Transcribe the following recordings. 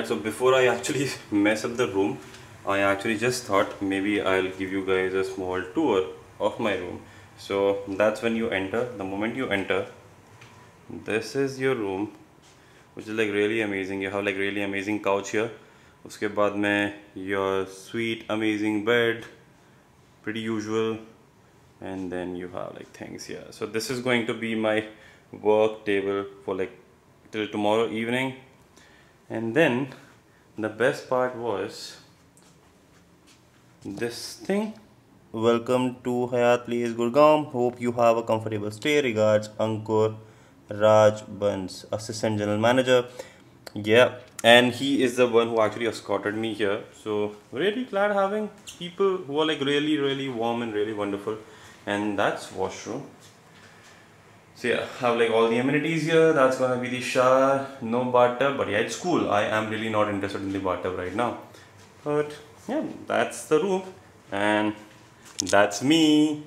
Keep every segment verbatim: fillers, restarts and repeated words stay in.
Alright, so before I actually mess up the room, I actually just thought maybe I'll give you guys a small tour of my room. So that's when you enter. The moment you enter, this is your room, which is like really amazing. You have like really amazing couch here. Uske baad mein your sweet amazing bed, pretty usual, and then you have like things here. So this is going to be my work table for like till tomorrow evening. And then the best part was this thing. Welcome to Hyatt Place Gurgaon. Hope you have a comfortable stay. Regards, Ankur Raj Bans, Assistant General Manager. Yeah, and he is the one who actually escorted me here. So really glad having people who are like really really warm and really wonderful. And that's washroom. So yeah, have like all the amenities here. That's gonna be the shower. No bathtub, but yeah, it's cool. I am really not interested in the bathtub right now. But yeah, that's the room, and that's me.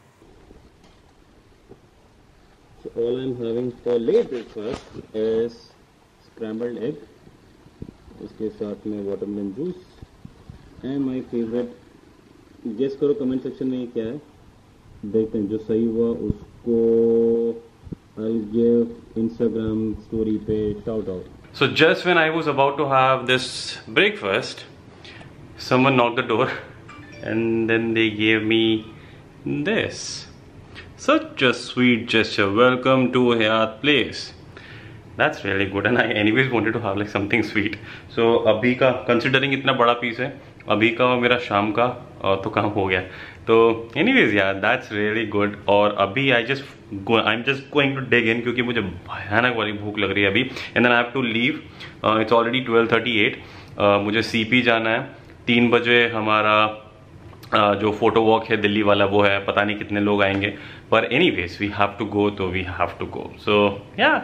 So all I'm having for late breakfast is scrambled egg. इसके साथ में watermelon juice and my favorite. Guess करो comment section में ये क्या है? देखते हैं जो सही हुआ उसको I'll give Instagram story पे shout out. So just when I was about to have this breakfast, someone knocked the door and then they gave me this. Such a sweet gesture. Welcome to Hyatt Place. That's really good, and I anyways wanted to have like something sweet. So अभी का considering इतना बड़ा piece है, अभी का और मेरा शाम का तो काम हो गया. तो anyways yeah, that's really good. और अभी I just go, I'm just going to dig in क्योंकि मुझे भयानक वाली भूख लग रही है अभी. And then I have to leave. Uh, it's already twelve thirty-eight. Uh, मुझे C P जाना है. तीन बजे हमारा uh, जो फोटो वॉक है दिल्ली वाला वो है. पता नहीं कितने लोग आएंगे. पर anyways we have to go, तो we have to go. So yeah.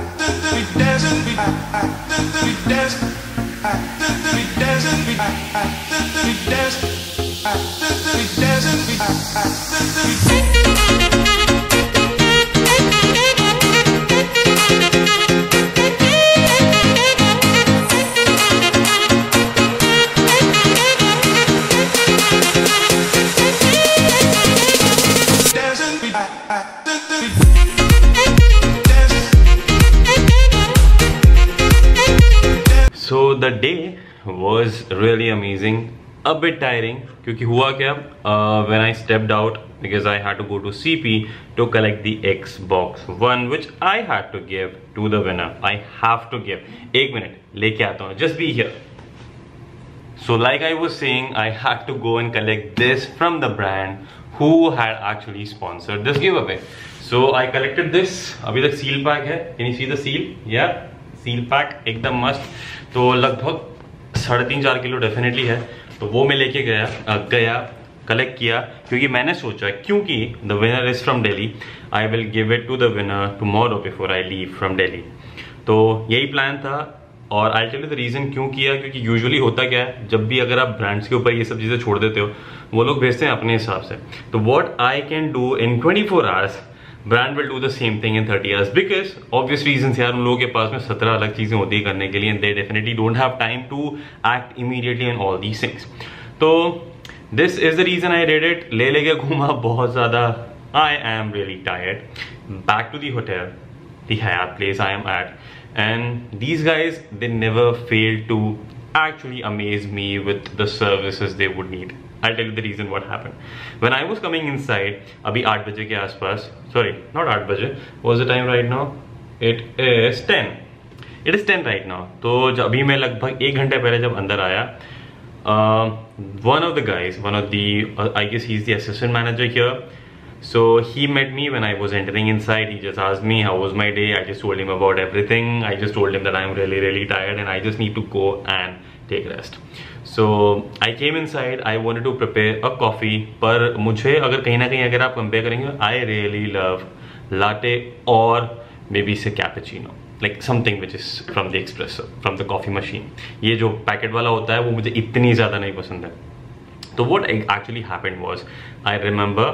So the day was really amazing, a bit tiring क्योंकि हुआ क्या uh, when I stepped out because I had to go to C P to collect the Xbox One which I had to give to the winner. I have to give. एक minute लेके आता हूँ. Just be here. So like I was saying, I had to go and collect this from the brand who had actually sponsored this giveaway. So I collected this. अभी तक seal pack है. Can you see the seal? Yeah, seal pack एकदम मस्त. तो लगभग साढ़े तीन चार किलो डेफिनेटली है. तो वो मैं लेके गया आ, गया कलेक्ट किया क्योंकि मैंने सोचा क्योंकि the winner is from Delhi, I will give it to the winner tomorrow before I leave from Delhi. तो यही प्लान था. और I tell you the reason क्यों किया. क्योंकि यूजुअली होता क्या है, जब भी अगर आप ब्रांड्स के ऊपर ये सब चीजें छोड़ देते हो वो लोग भेजते हैं अपने हिसाब से. तो what I can do in twenty four hours, brand will do the same thing in thirty hours because obvious reasons यार उन लोगों के पास में सत्रह अलग चीजें होती है करने के लिए. They definitely don't have time to act immediately in all these things. तो this is the reason I did it. ले लेके घूमा बहुत ज्यादा. I am really tired. Back to the hotel, the Hyatt place I am at, and these guys, they never fail to actually amaze me with the services they would need. I'll tell you the reason what happened. When I was coming inside, अभी आठ बजे के आसपास, sorry, not आठ बजे, what's the time right now? It is ten. It is ten right now. तो अभी मैं लगभग एक घंटे पहले जब अंदर आया, uh, one of the guys, one of the, uh, I guess he's the assistant manager here. So he met me when I was entering inside. He just asked me how was my day. I just told him about everything. I just told him that I'm really really tired and I just need to go and take rest. So I came inside. I wanted to prepare a coffee. पर मुझे अगर कहीं ना कहीं अगर आप compare करेंगे, I really love latte or maybe say cappuccino, like something which is from the espresso, from the coffee machine. ये जो पैकेट वाला होता है वो मुझे इतनी ज़्यादा नहीं पसंद है. So what actually happened was, I remember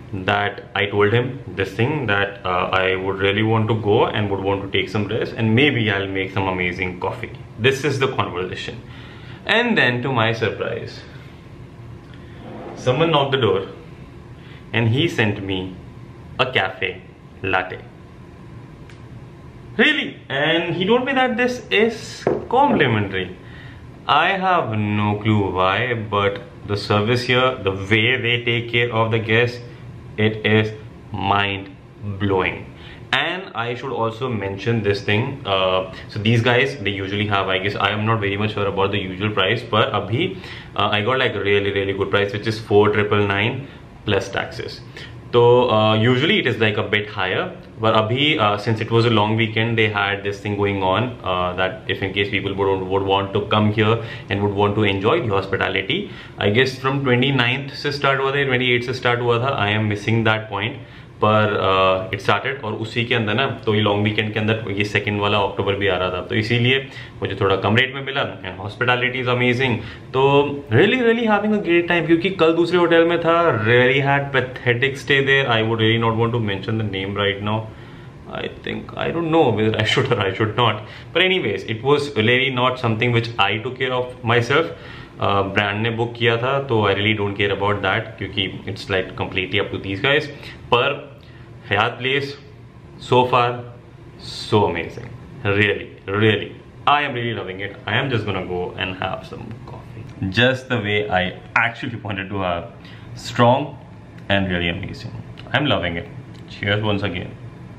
that I told him this thing that uh, I would really want to go and would want to take some rest, and maybe I'll make some amazing coffee. This is the conversation. And then to my surprise, someone knocked the door and he sent me a cafe latte. Really? And he told me that this is complimentary. I have no clue why, but the service here, the way they take care of the guests, it is mind blowing. And I should also mention this thing. Uh, so these guys, they usually have, I guess, I am not very much sure about the usual price, but abhi uh, I got like a really really good price, which is four triple nine plus taxes. So uh, usually it is like a bit higher, but abhi uh, since it was a long weekend, they had this thing going on uh, that if in case people would, would want to come here and would want to enjoy the hospitality, I guess from twenty-ninth से start हुआ था, twenty-eighth से start हुआ था. I am missing that point, पर it started और उसी के अंदर ना, तो ये लॉन्ग वीकेंड के अंदर ये सेकंड वाला अक्टूबर भी आ रहा था, तो इसीलिए मुझे थोड़ा कम रेट में मिला. And hospitality is amazing. तो really really having a great time, क्योंकि कल दूसरे होटल में था, really had pathetic stay there. I would really not want to mention the name right now. I think I don't know whether I should or I should not, but anyways it was really not something which I took care of myself. Brand uh, ने book किया था, तो I really don't care about that, क्योंकि it's like completely up to these guys. पर Hyatt place so far so amazing, really really I am really loving it. I am just gonna go and have some coffee just the way I actually wanted to have. Strong and really amazing. I am loving it. Cheers once again.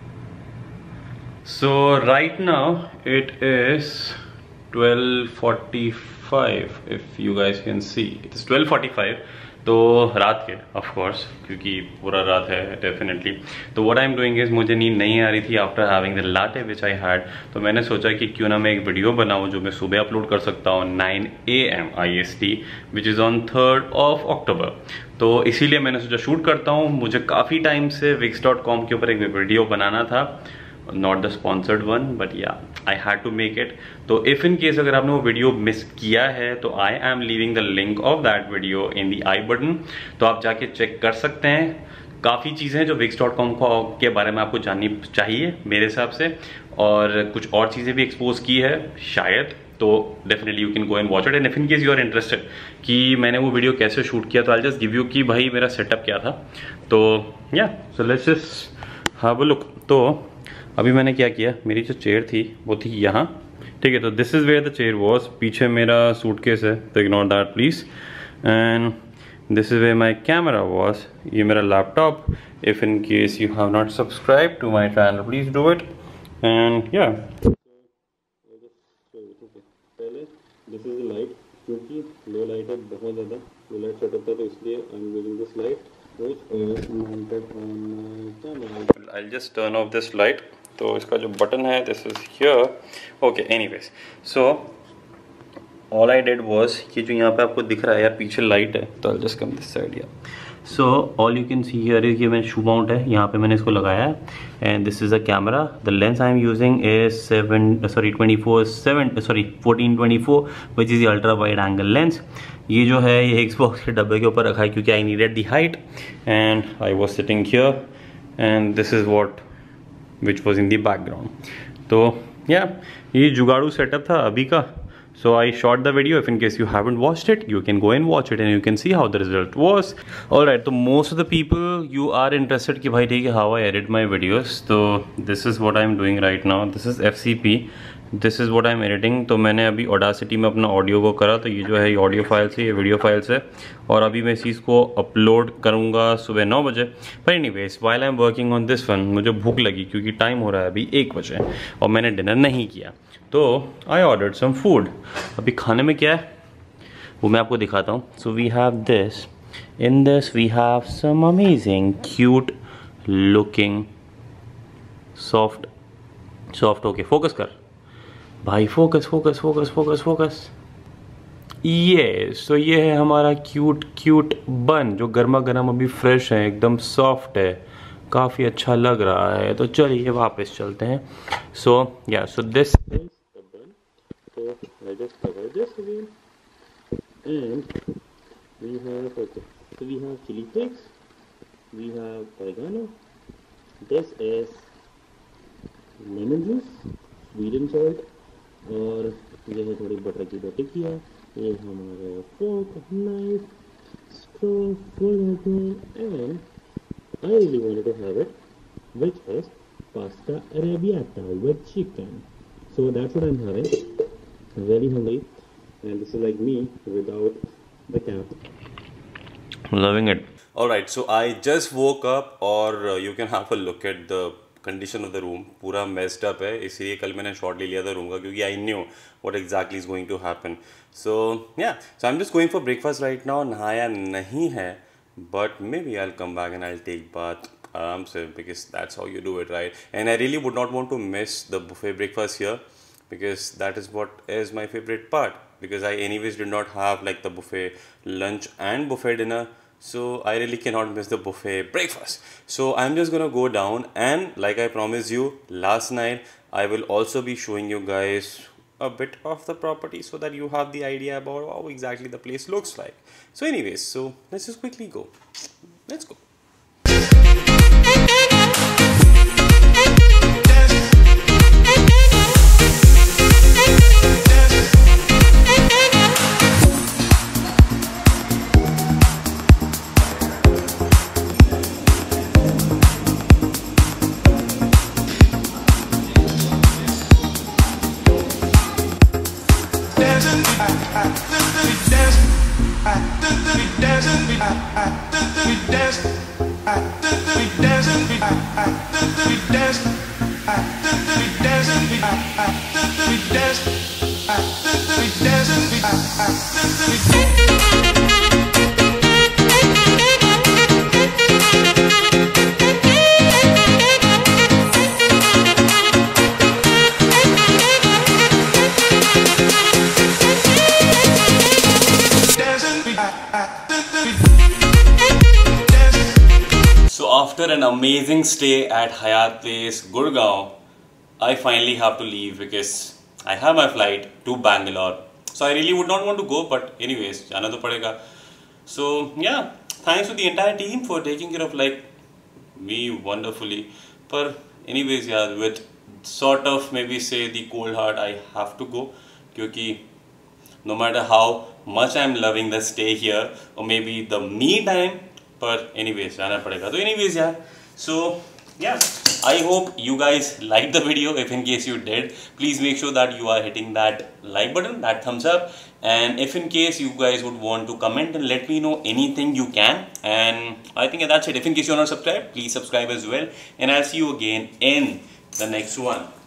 So right now it is twelve forty-five, if you guys can see. It is twelve forty-five. तो रात के of course, क्योंकि पूरा रात है definitely. तो what I am doing is, मुझे नींद नहीं आ रही थी after having the latte which I had. तो मैंने सोचा कि क्यों ना मैं एक वीडियो बनाऊँ जो मैं सुबह अपलोड कर सकता हूँ nine A M I S T, which is on third of October. तो इसीलिए मैंने सोचा शूट करता हूँ. मुझे काफ़ी टाइम से विक्स डॉट कॉम के ऊपर एक वीडियो बनाना था, not the sponsored one, but yeah I had to make it. तो इफ इन केस अगर आपने वो वीडियो मिस किया है, तो I am leaving the link of that video in the I button. तो आप जाके चेक कर सकते हैं. काफ़ी चीज़ें जो विक्स डॉट कॉम के बारे में आपको जाननी चाहिए मेरे हिसाब से, और कुछ और चीज़ें भी एक्सपोज की है शायद. तो definitely you can go and watch it. And if in case you are interested कि मैंने वो वीडियो कैसे शूट किया, तो आई जस्ट गिव यू कि भाई मेरा सेटअप क्या था. तो yeah so let's just have a look. तो अभी मैंने क्या किया, मेरी जो चेयर थी वो थी यहाँ, ठीक है. तो this is where the chair was. पीछे मेरा सूटकेस है, तो ignore that please. And this is where my camera was. ये मेरा laptop. If in case you have not subscribe to my channel, please do it. And yeah पहले this is light, क्योंकि लो light है बहुत ज़्यादा. लो light setup था, तो इसलिए I am using this light which is mounted on my camera. I'll just turn off this light. तो इसका जो बटन है, this is here. Okay, anyways, so all I did was, कि जो यहाँ पे आपको दिख रहा है यार पीछे लाइट है, तो I'll just come this side here. So all you can see here is, ये मैं शू माउंट है, यहाँ पे मैंने इसको लगाया है. And this is a camera. The lens I am using is seven, sorry twenty-four seven, sorry fourteen twenty-four, which is the ultra wide angle lens. ये जो है ये Xbox के डब्बे के ऊपर रखा है, क्योंकि I needed the height and I was sitting here and this is what which was in the background. तो या ये जुगाड़ू सेटअप था अभी का. So I shot the video. If in case you haven't watched it, you can go and watch it and you can see how the result was. Alright, so most of the people you are interested कि भाई ठीक है how I edit my videos. So this is what I'm doing right now. This is F C P. This is what I am editing. तो मैंने अभी Audacity में अपना audio को करा, तो ये जो है ये ऑडियो फाइल्स है, ये वीडियो फाइल्स है, और अभी मैं इस चीज़ को अपलोड करूँगा सुबह नौ बजे. पर anyways while I am working on this one, मुझे भूख लगी क्योंकि टाइम हो रहा है अभी एक बजे और मैंने डिनर नहीं किया. तो आई ऑर्डर्ड सम फूड. अभी खाने में क्या है वो मैं आपको दिखाता हूँ. So we have this. In this we have some amazing cute looking soft soft okay focus कर भाई, focus focus focus focus focus. ये सो ये है हमारा क्यूट क्यूट बन, जो गर्मा गर्म अभी फ्रेश है, एकदम सॉफ्ट है, काफ़ी अच्छा लग रहा है. तो चलिए वापस चलते हैं. So yeah so this is the bun. So I just cover this again, and we have okay. So we have chili flakes, we have oregano. This is lemon juice, sweet and salt, और ये है थोड़ी butter की दो टिक्कियाँ, ये हमारे fork, knife, straw, full and I really wanted to have it, which is pasta arrabbiata with chicken. So that's what I'm having. I'm really hungry, and this is like me without the cap. Loving it. Alright, so I just woke up, or uh, you can have a look at the condition of the room. पूरा messed up है, इसलिए कल मैंने shot ले लिया था room का, क्योंकि I knew what exactly is going to happen. So yeah, so I'm just going for breakfast right now. नहाया नहीं है, but maybe I'll come back and I'll take bath आराम से, because that's how you do it, right? And I really would not want to miss the buffet breakfast here, because that is what is my favorite part, because I anyways did not have like the buffet lunch and buffet dinner, so I really cannot miss the buffet breakfast. So I'm just gonna go down, and like I promised you last night, I will also be showing you guys a bit of the property so that you have the idea about how exactly the place looks like. So anyways, so let's just quickly go. Let's go. So after an amazing stay at Hyatt Place Gurgaon, I finally have to leave because I have my flight to Bangalore. So I really would not want to go, but anyways, jana to padega. So yeah, thanks to the entire team for taking care of like me wonderfully. But anyways, yeah, with sort of maybe say the cold heart, I have to go, because no matter how much I'm loving the stay here, or maybe the me time, but anyways, jana padega. So anyways, yeah, so yeah, I hope you guys liked the video. If in case you did, please make sure that you are hitting that like button, that thumbs up, and if in case you guys would want to comment and let me know anything, you can. And I think that's it. If in case you're not subscribed, please subscribe as well, and I'll see you again in the next one.